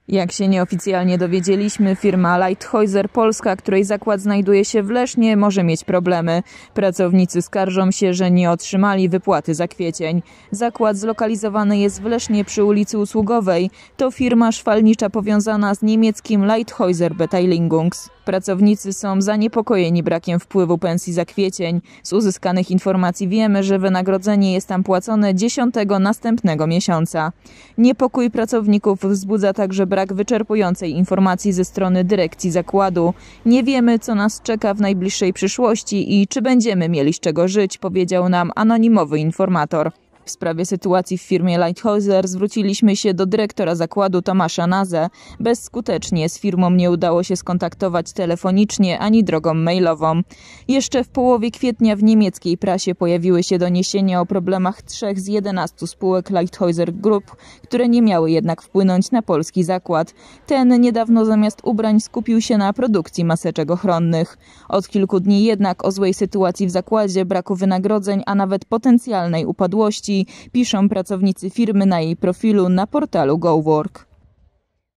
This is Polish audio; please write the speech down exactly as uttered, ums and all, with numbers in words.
Jak się nieoficjalnie dowiedzieliśmy, firma Lighthizer Polska, której zakład znajduje się w Lesznie, może mieć problemy. Pracownicy skarżą się, że nie otrzymali wypłaty za kwiecień. Zakład zlokalizowany jest w Lesznie przy ulicy Usługowej. To firma szwalnicza powiązana z niemieckim Lighthizer Beteiligungsungs. Pracownicy są zaniepokojeni brakiem wpływu pensji za kwiecień. Z uzyskanych informacji wiemy, że wynagrodzenie jest tam płacone dziesiątego następnego miesiąca. Niepokój pracowników wzbudza także brak wyczerpującej informacji ze strony dyrekcji zakładu. Nie wiemy, co nas czeka w najbliższej przyszłości i czy będziemy mieli z czego żyć, powiedział nam anonimowy informator. W sprawie sytuacji w firmie Lighthizer zwróciliśmy się do dyrektora zakładu Tomasza Nazę. Bezskutecznie z firmą nie udało się skontaktować telefonicznie ani drogą mailową. Jeszcze w połowie kwietnia w niemieckiej prasie pojawiły się doniesienia o problemach trzech z jedenastu spółek Lighthizer Group, które nie miały jednak wpłynąć na polski zakład. Ten niedawno zamiast ubrań skupił się na produkcji maseczek ochronnych. Od kilku dni jednak o złej sytuacji w zakładzie, braku wynagrodzeń, a nawet potencjalnej upadłości piszą pracownicy firmy na jej profilu na portalu GoWork.